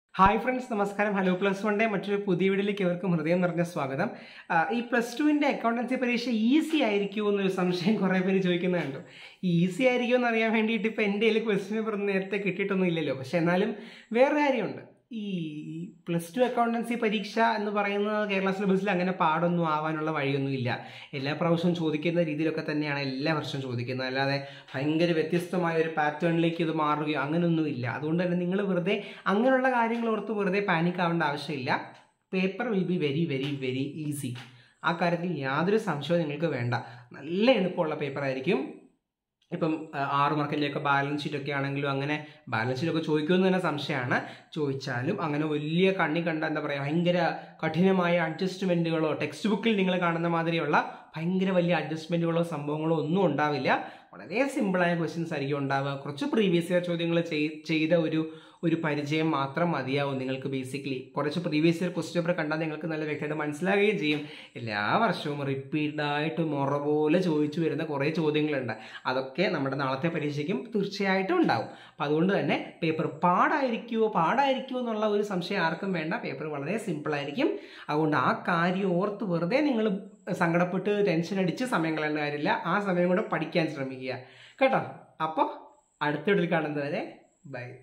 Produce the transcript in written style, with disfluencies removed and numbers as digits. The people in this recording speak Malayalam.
ഹായ് ഫ്രണ്ട്സ്, നമസ്കാരം. ഹലോ പ്ലസ് വണ്ടെ മറ്റൊരു പുതിയ വീഡിയോയിലേക്ക് ഇവർക്കും ഹൃദയം നിറഞ്ഞ സ്വാഗതം. ഈ പ്ലസ് ടുവിൻ്റെ അക്കൗണ്ടൻസി പരീക്ഷ ഈസി ആയിരിക്കുമോ എന്നൊരു സംശയം കുറേ പേര് ചോദിക്കുന്നുണ്ട്. ഈസി ആയിരിക്കുമോ എന്ന് അറിയാൻ വേണ്ടിയിട്ട് ഇപ്പോൾ എൻ്റെ കയ്യിൽ ക്വസ്റ്റ്യൻ പേപ്പർ നേരത്തെ കിട്ടിയിട്ടൊന്നും ഇല്ലല്ലോ. പക്ഷെ എന്നാലും വേറെ കാര്യമുണ്ട്. ഈ പ്ലസ് ടു അക്കൗണ്ടൻസി പരീക്ഷ എന്ന് പറയുന്നത് കേരള സിലബസിൽ അങ്ങനെ പാടൊന്നും ആവാനുള്ള വഴിയൊന്നും ഇല്ല. എല്ലാ പ്രാവശ്യവും ചോദിക്കുന്ന രീതിയിലൊക്കെ തന്നെയാണ് എല്ലാ വർഷവും ചോദിക്കുന്നത്. അല്ലാതെ ഭയങ്കര വ്യത്യസ്തമായ ഒരു പാറ്റേണിലേക്ക് ഇത് മാറുകയോ അങ്ങനെയൊന്നുമില്ല. അതുകൊണ്ട് തന്നെ നിങ്ങൾ വെറുതെ അങ്ങനെയുള്ള കാര്യങ്ങൾ ഓർത്ത് വെറുതെ പാനിക് ആവേണ്ട ആവശ്യമില്ല. Paper will be very very very easy. ആ കാര്യത്തിൽ യാതൊരു സംശയവും നിങ്ങൾക്ക് വേണ്ട. നല്ല എളുപ്പമുള്ള പേപ്പർ ആയിരിക്കും. ഇപ്പം 6 മാർക്കിൻ്റെയൊക്കെ ബാലൻസ് ഷീറ്റൊക്കെ ആണെങ്കിലും അങ്ങനെ ബാലൻസ് ഷീറ്റൊക്കെ ചോദിക്കുമെന്ന് തന്നെ സംശയമാണ്. ചോദിച്ചാലും അങ്ങനെ വലിയ കണ്ണി കണ്ട എന്താ പറയുക ഭയങ്കര കഠിനമായ അഡ്ജസ്റ്റ്മെൻറ്റുകളോ ടെക്സ്റ്റ് ബുക്കിൽ നിങ്ങൾ കാണുന്ന മാതിരിയുള്ള ഭയങ്കര വലിയ അഡ്ജസ്റ്റ്മെൻറ്റുകളോ സംഭവങ്ങളോ ഒന്നും ഉണ്ടാവില്ല. വളരെ സിമ്പിളായ ക്വസ്റ്റ്യൻസ് ആയിരിക്കും ഉണ്ടാവുക. കുറച്ച് പ്രീവിയസ് ഇയർ ചോദ്യങ്ങൾ ചെയ്ത ഒരു പരിചയം മാത്രം മതിയാവും നിങ്ങൾക്ക്. ബേസിക്കലി കുറച്ച് പ്രീവിയസ് ഇയർ ക്വസ്റ്റ്യൻ പേപ്പർ കണ്ടാൽ നിങ്ങൾക്ക് നല്ല വ്യക്തമായിട്ട് മനസ്സിലാവുകയും ചെയ്യും. എല്ലാ വർഷവും റിപ്പീറ്റായിട്ട് മുറ പോലെ ചോദിച്ചു വരുന്ന കുറേ ചോദ്യങ്ങളുണ്ട്. അതൊക്കെ നമ്മുടെ നാളത്തെ പരീക്ഷയ്ക്കും തീർച്ചയായിട്ടും ഉണ്ടാവും. അപ്പം അതുകൊണ്ട് തന്നെ പേപ്പർ പാടായിരിക്കുമോ എന്നുള്ള ഒരു സംശയം ആർക്കും വേണ്ട. പേപ്പർ വളരെ സിമ്പിളായിരിക്കും. അതുകൊണ്ട് ആ കാര്യം ഓർത്ത് വെറുതെ നിങ്ങൾ സങ്കടപ്പെട്ട് ടെൻഷൻ അടിച്ച് സമയം കളയേണ്ട കാര്യമില്ല. ആ സമയം കൂടെ പഠിക്കാൻ ശ്രമിക്കുക കേട്ടോ. അപ്പോൾ അടുത്ത വീഡിയോയിൽ കാണുന്നതുവരെ ബൈ.